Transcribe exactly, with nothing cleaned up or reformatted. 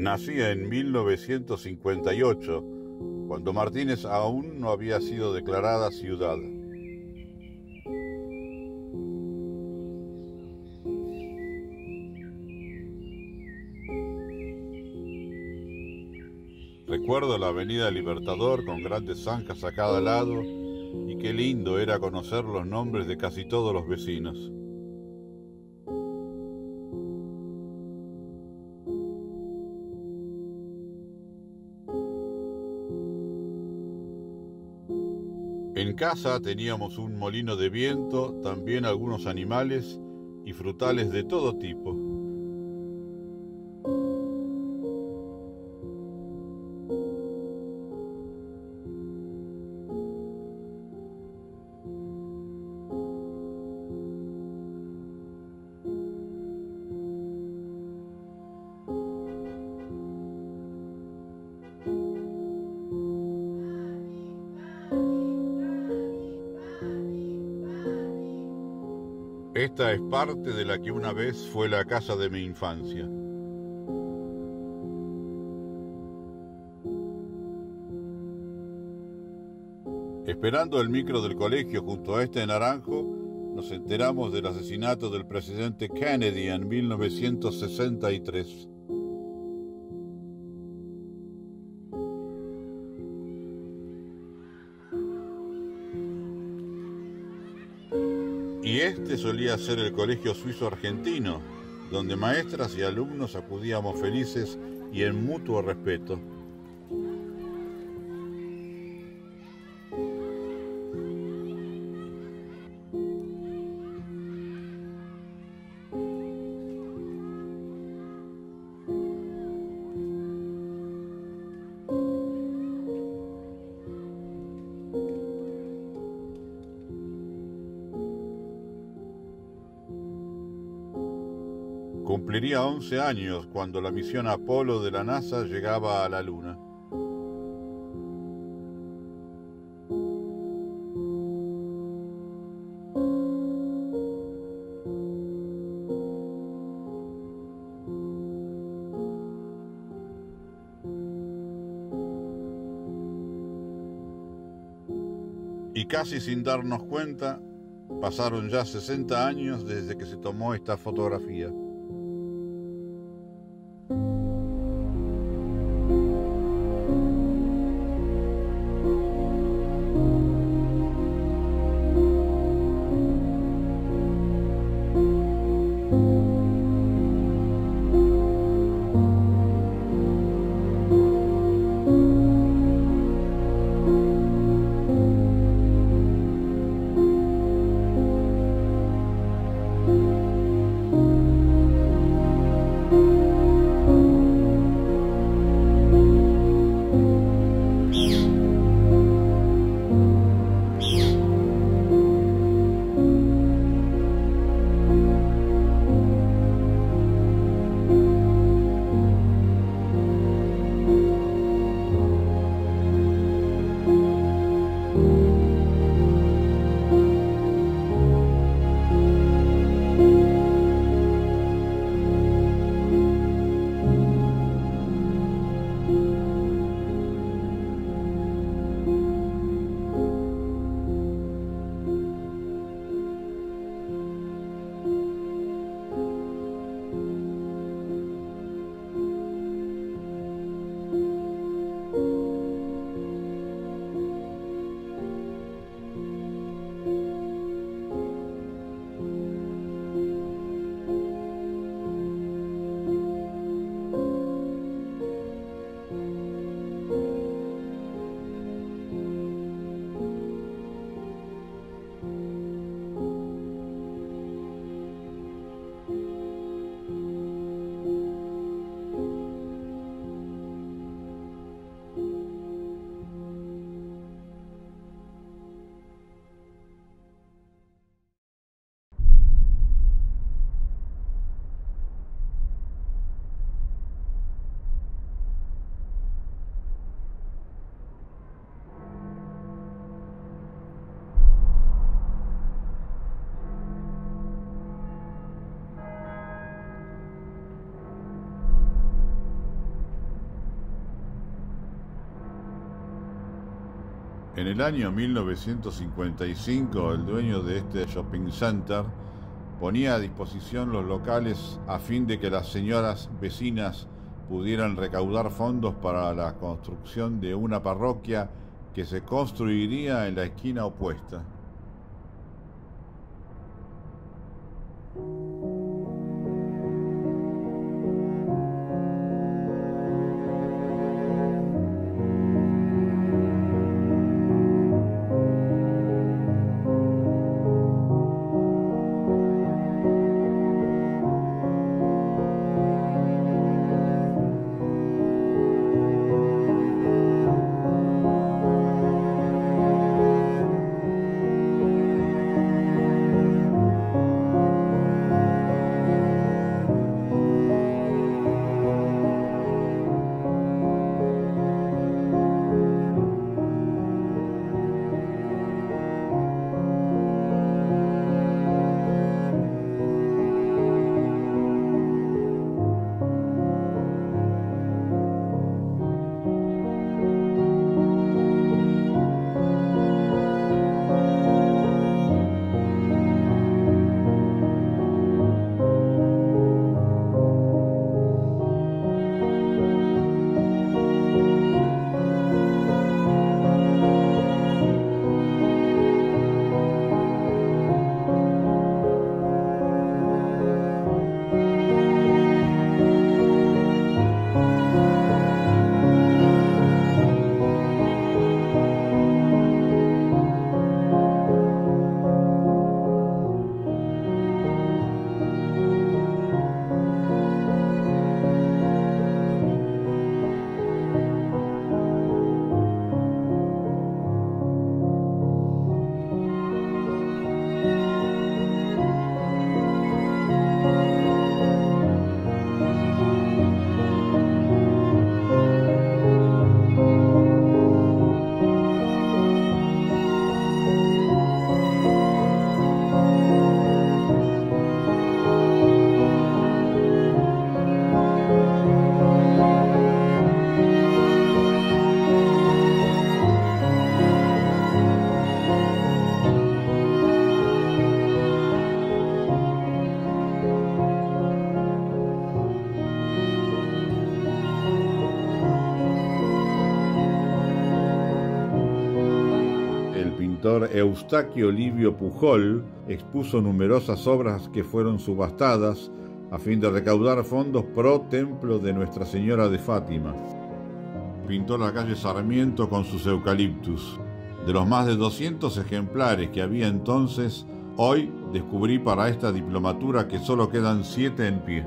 nacía en mil novecientos cincuenta y ocho, cuando Martínez aún no había sido declarada ciudad. Recuerdo la avenida Libertador con grandes zanjas a cada lado, y qué lindo era conocer los nombres de casi todos los vecinos. En casa teníamos un molino de viento, también algunos animales y frutales de todo tipo. Esta es parte de la que una vez fue la casa de mi infancia. Esperando el micro del colegio junto a este naranjo, nos enteramos del asesinato del presidente Kennedy en mil novecientos sesenta y tres. Y este solía ser el colegio suizo argentino, donde maestras y alumnos acudíamos felices y en mutuo respeto. Cumpliría once años cuando la misión Apolo de la NASA llegaba a la Luna. Y casi sin darnos cuenta, pasaron ya sesenta años desde que se tomó esta fotografía. En el año mil novecientos cincuenta y cinco, el dueño de este shopping center ponía a disposición los locales a fin de que las señoras vecinas pudieran recaudar fondos para la construcción de una parroquia que se construiría en la esquina opuesta. Eustaquio Livio Pujol expuso numerosas obras que fueron subastadas a fin de recaudar fondos pro templo de Nuestra Señora de Fátima. Pintó la calle Sarmiento con sus eucaliptus. De los más de doscientos ejemplares que había entonces, hoy descubrí para esta diplomatura que solo quedan siete en pie.